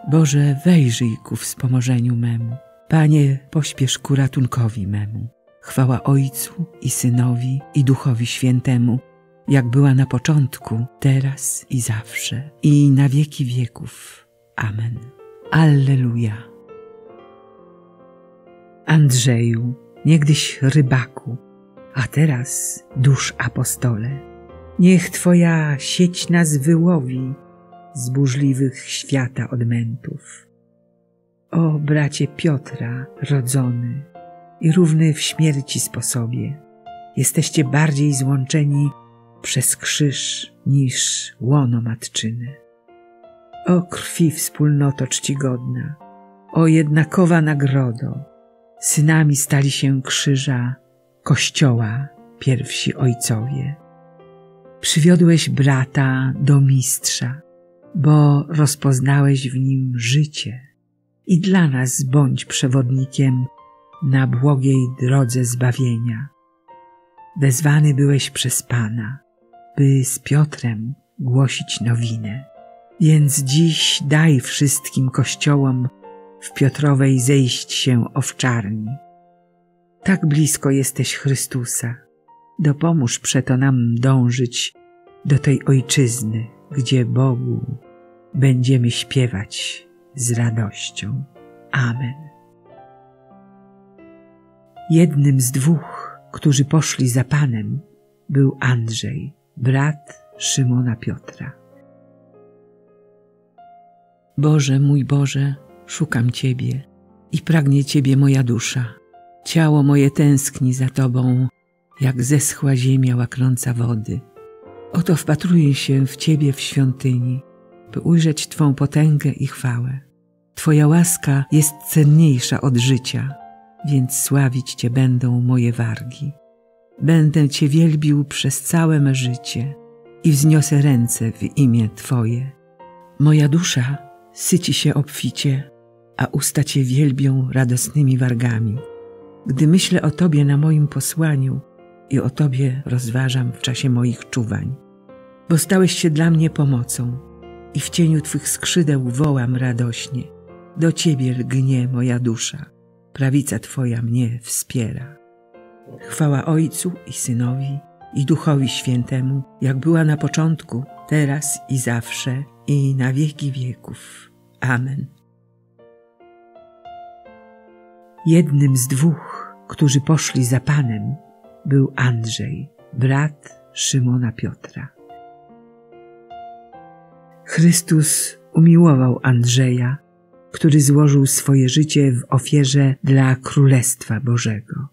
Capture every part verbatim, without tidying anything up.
Boże, wejrzyj ku wspomożeniu memu. Panie, pośpiesz ku ratunkowi memu. Chwała Ojcu i Synowi i Duchowi Świętemu, jak była na początku, teraz i zawsze, i na wieki wieków. Amen. Alleluja. Andrzeju, niegdyś rybaku, a teraz dusz apostole, niech Twoja sieć nas wyłowi z burzliwych świata odmętów. O bracie Piotra, rodzony i równy w śmierci sposobie, jesteście bardziej złączeni przez krzyż niż łono matczyne. O krwi wspólnoto czcigodna, o jednakowa nagrodo, synami stali się krzyża Kościoła pierwsi ojcowie. Przywiodłeś brata do mistrza, bo rozpoznałeś w nim życie i dla nas bądź przewodnikiem na błogiej drodze zbawienia. Wezwany byłeś przez Pana, by z Piotrem głosić nowinę. Więc dziś daj wszystkim kościołom w Piotrowej zejść się owczarni. Tak blisko jesteś Chrystusa, dopomóż przeto nam dążyć do tej ojczyzny, gdzie Bogu będziemy śpiewać z radością. Amen. Jednym z dwóch, którzy poszli za Panem, był Andrzej, brat Szymona Piotra. Boże, mój Boże, szukam Ciebie i pragnie Ciebie moja dusza. Ciało moje tęskni za Tobą, jak zeschła ziemia łaknąca wody. Oto wpatruję się w Ciebie w świątyni, by ujrzeć Twą potęgę i chwałę. Twoja łaska jest cenniejsza od życia, więc sławić Cię będą moje wargi. Będę Cię wielbił przez całe me życie i wzniosę ręce w imię Twoje. Moja dusza syci się obficie, a usta Cię wielbią radosnymi wargami. Gdy myślę o Tobie na moim posłaniu i o Tobie rozważam w czasie moich czuwań. Bo stałeś się dla mnie pomocą i w cieniu Twych skrzydeł wołam radośnie. Do Ciebie lgnie moja dusza, prawica Twoja mnie wspiera. Chwała Ojcu i Synowi i Duchowi Świętemu, jak była na początku, teraz i zawsze, i na wieki wieków. Amen. Jednym z dwóch, którzy poszli za Panem, był Andrzej, brat Szymona Piotra. Chrystus umiłował Andrzeja, który złożył swoje życie w ofierze dla Królestwa Bożego.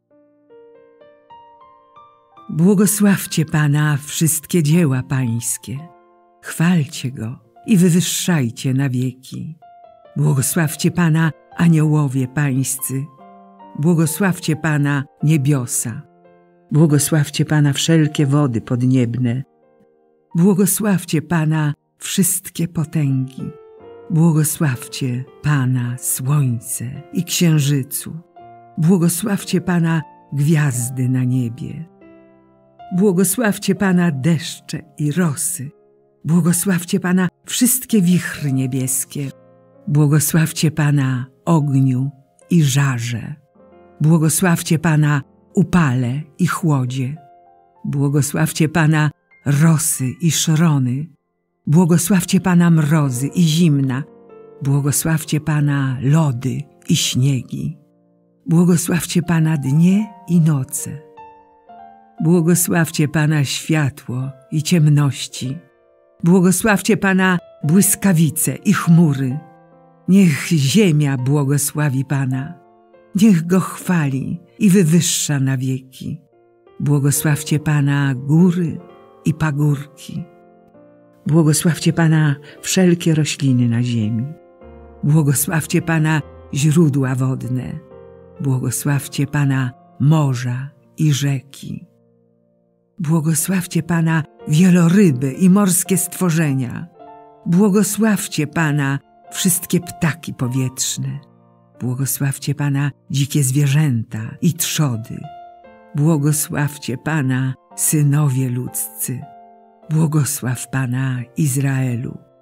Błogosławcie Pana wszystkie dzieła Pańskie, chwalcie Go i wywyższajcie na wieki. Błogosławcie Pana aniołowie Pańscy, błogosławcie Pana niebiosa, błogosławcie Pana wszelkie wody podniebne, błogosławcie Pana wszystkie potęgi, błogosławcie Pana słońce i księżycu, błogosławcie Pana gwiazdy na niebie, błogosławcie Pana deszcze i rosy, błogosławcie Pana wszystkie wichry niebieskie, błogosławcie Pana ogniu i żarze, błogosławcie Pana upale i chłodzie, błogosławcie Pana rosy i szrony, błogosławcie Pana mrozy i zimna, błogosławcie Pana lody i śniegi, błogosławcie Pana dnie i noce, błogosławcie Pana światło i ciemności, błogosławcie Pana błyskawice i chmury. Niech ziemia błogosławi Pana, niech Go chwali i wywyższa na wieki. Błogosławcie Pana góry i pagórki. Błogosławcie Pana wszelkie rośliny na ziemi. Błogosławcie Pana źródła wodne. Błogosławcie Pana morza i rzeki. Błogosławcie Pana wieloryby i morskie stworzenia. Błogosławcie Pana wszystkie ptaki powietrzne. Błogosławcie Pana dzikie zwierzęta i trzody. Błogosławcie Pana synowie ludzcy. Błogosław Pana Izraelu.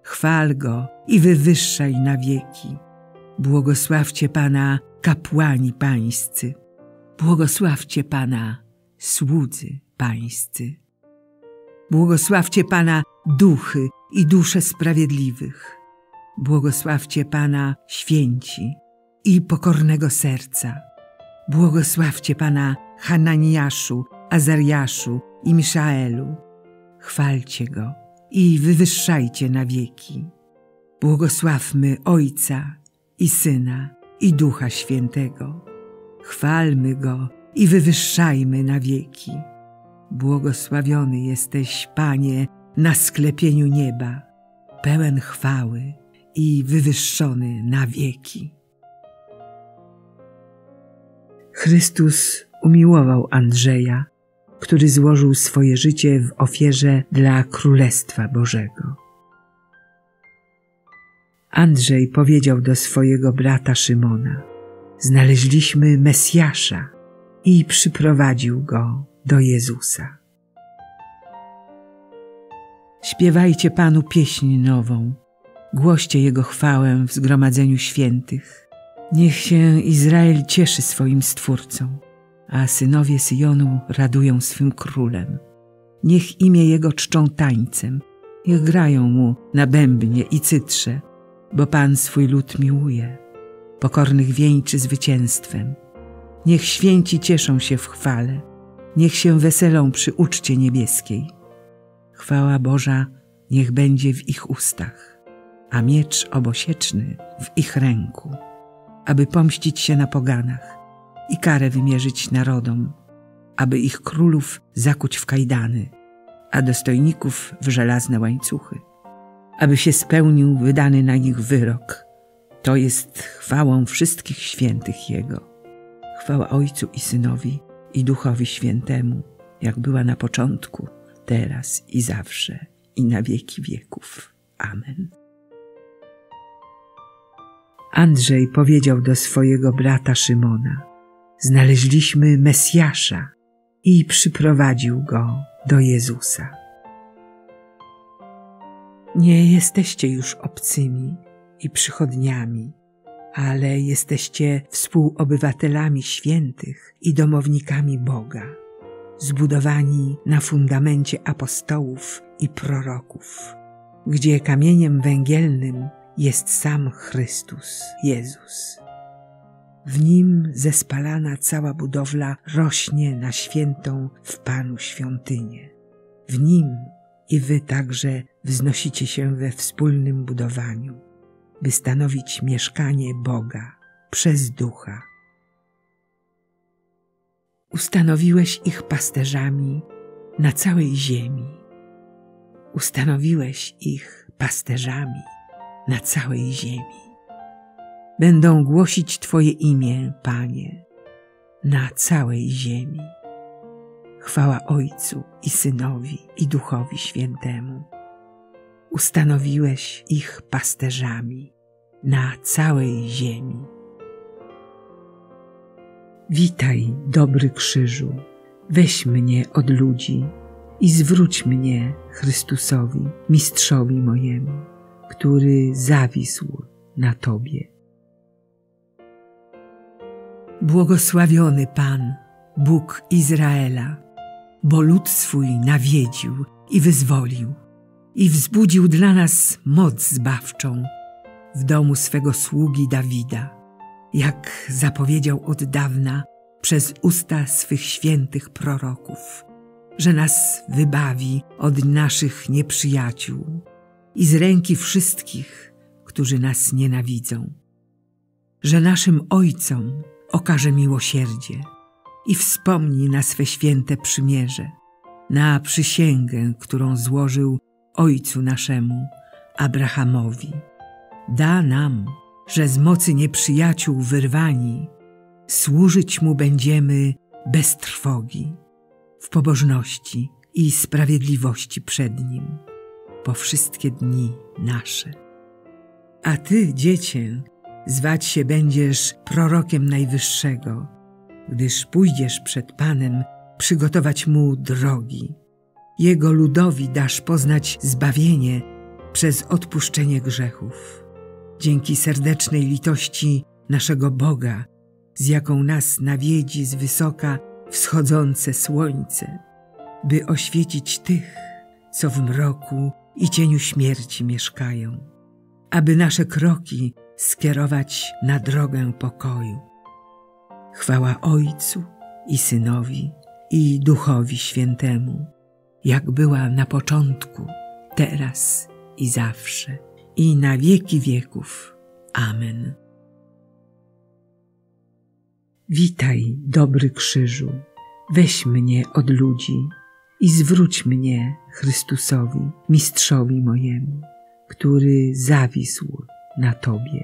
chwal Go i wywyższaj na wieki. Błogosławcie Pana kapłani pańscy. Błogosławcie Pana słudzy pańscy. Błogosławcie Pana duchy i dusze sprawiedliwych. Błogosławcie Pana święci i pokornego serca. Błogosławcie Pana Hananiaszu, Azariaszu i Miszaelu. Chwalcie Go i wywyższajcie na wieki. Błogosławmy Ojca i Syna i Ducha Świętego. Chwalmy Go i wywyższajmy na wieki. Błogosławiony jesteś, Panie, na sklepieniu nieba, pełen chwały i wywyższony na wieki. Chrystus umiłował Andrzeja, który złożył swoje życie w ofierze dla Królestwa Bożego. Andrzej powiedział do swojego brata Szymona: znaleźliśmy Mesjasza, i przyprowadził go do Jezusa. Śpiewajcie Panu pieśń nową, głoście Jego chwałę w zgromadzeniu świętych. Niech się Izrael cieszy swoim Stwórcą, a synowie Syjonu radują swym Królem. Niech imię Jego czczą tańcem, niech grają Mu na bębnie i cytrze, bo Pan swój lud miłuje, pokornych wieńczy zwycięstwem. Niech święci cieszą się w chwale, niech się weselą przy uczcie niebieskiej. Chwała Boża niech będzie w ich ustach, a miecz obosieczny w ich ręku, aby pomścić się na poganach i karę wymierzyć narodom, aby ich królów zakuć w kajdany, a dostojników w żelazne łańcuchy, aby się spełnił wydany na nich wyrok. To jest chwałą wszystkich świętych Jego. Chwała Ojcu i Synowi i Duchowi Świętemu, jak była na początku, teraz i zawsze, i na wieki wieków. Amen. Andrzej powiedział do swojego brata Szymona: znaleźliśmy Mesjasza, i przyprowadził go do Jezusa. Nie jesteście już obcymi i przychodniami, ale jesteście współobywatelami świętych i domownikami Boga, zbudowani na fundamencie apostołów i proroków, gdzie kamieniem węgielnym jest sam Chrystus, Jezus. W Nim zespalana cała budowla rośnie na świętą w Panu świątynię. W Nim i wy także wznosicie się we wspólnym budowaniu, by stanowić mieszkanie Boga przez Ducha. Ustanowiłeś ich pasterzami na całej ziemi. Ustanowiłeś ich pasterzami na całej ziemi. Będą głosić Twoje imię, Panie, na całej ziemi. Chwała Ojcu i Synowi i Duchowi Świętemu. Ustanowiłeś ich pasterzami na całej ziemi. Witaj, dobry krzyżu, weź mnie od ludzi i zwróć mnie Chrystusowi, mistrzowi mojemu, który zawisł na Tobie. Błogosławiony Pan, Bóg Izraela, bo lud swój nawiedził i wyzwolił i wzbudził dla nas moc zbawczą w domu swego sługi Dawida, jak zapowiedział od dawna przez usta swych świętych proroków, że nas wybawi od naszych nieprzyjaciół i z ręki wszystkich, którzy nas nienawidzą, że naszym ojcom okaże miłosierdzie i wspomni na swe święte przymierze, na przysięgę, którą złożył ojcu naszemu, Abrahamowi. Da nam, że z mocy nieprzyjaciół wyrwani, służyć Mu będziemy bez trwogi, w pobożności i sprawiedliwości przed Nim, po wszystkie dni nasze. A Ty, dziecię, zwać się będziesz prorokiem Najwyższego, gdyż pójdziesz przed Panem przygotować Mu drogi. Jego ludowi dasz poznać zbawienie przez odpuszczenie grzechów. Dzięki serdecznej litości naszego Boga, z jaką nas nawiedzi z wysoka wschodzące słońce, by oświecić tych, co w mroku i cieniu śmierci mieszkają, aby nasze kroki skierować na drogę pokoju. Chwała Ojcu i Synowi, i Duchowi Świętemu, jak była na początku, teraz i zawsze, i na wieki wieków. Amen. Witaj, dobry krzyżu, weź mnie od ludzi i zwróć mnie Chrystusowi, mistrzowi mojemu, który zawisł na Tobie.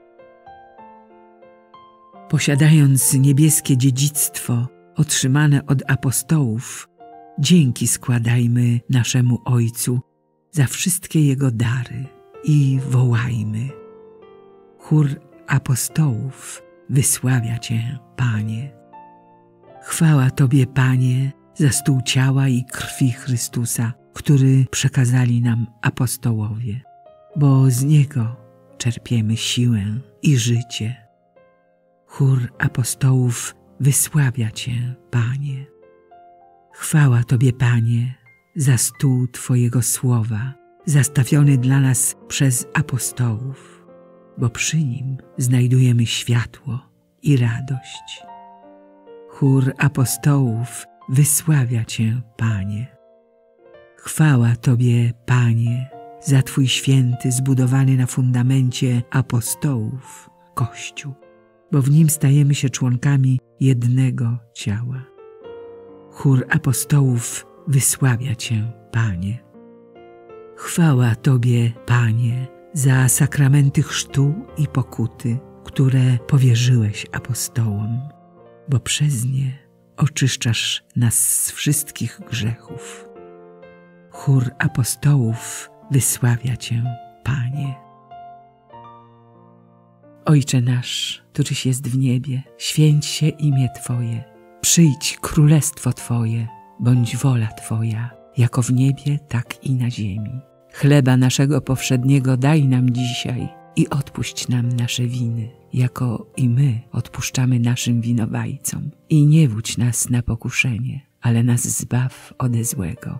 Posiadając niebieskie dziedzictwo otrzymane od apostołów, dzięki składajmy naszemu Ojcu za wszystkie Jego dary i wołajmy: Chór apostołów wysławia Cię, Panie. Chwała Tobie, Panie, za stół ciała i krwi Chrystusa, który przekazali nam apostołowie, bo z Niego czerpiemy siłę i życie. Chór apostołów wysławia Cię, Panie. Chwała Tobie, Panie, za stół Twojego słowa, zastawiony dla nas przez apostołów, bo przy nim znajdujemy światło i radość. Chór apostołów wysławia Cię, Panie. Chwała Tobie, Panie, za Twój święty, zbudowany na fundamencie apostołów Kościół, bo w nim stajemy się członkami jednego ciała. Chór apostołów wysławia Cię, Panie. Chwała Tobie, Panie, za sakramenty chrztu i pokuty, które powierzyłeś apostołom, bo przez nie oczyszczasz nas z wszystkich grzechów. Chór apostołów wysławia Cię, Panie. Ojcze nasz, któryś jest w niebie, święć się imię Twoje. Przyjdź królestwo Twoje, bądź wola Twoja, jako w niebie, tak i na ziemi. Chleba naszego powszedniego daj nam dzisiaj i odpuść nam nasze winy, jako i my odpuszczamy naszym winowajcom. I nie wódź nas na pokuszenie, ale nas zbaw ode złego.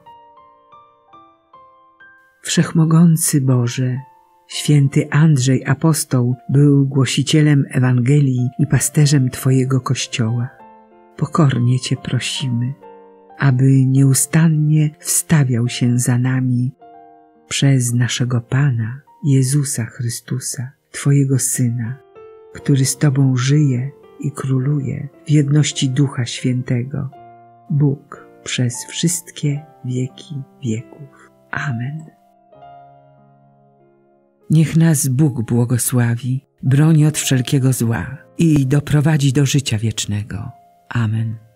Wszechmogący Boże, święty Andrzej apostoł był głosicielem Ewangelii i pasterzem Twojego Kościoła. Pokornie Cię prosimy, aby nieustannie wstawiał się za nami przez naszego Pana Jezusa Chrystusa, Twojego Syna, który z Tobą żyje i króluje w jedności Ducha Świętego, Bóg przez wszystkie wieki wieków. Amen. Niech nas Bóg błogosławi, broni od wszelkiego zła i doprowadzi do życia wiecznego. Amen.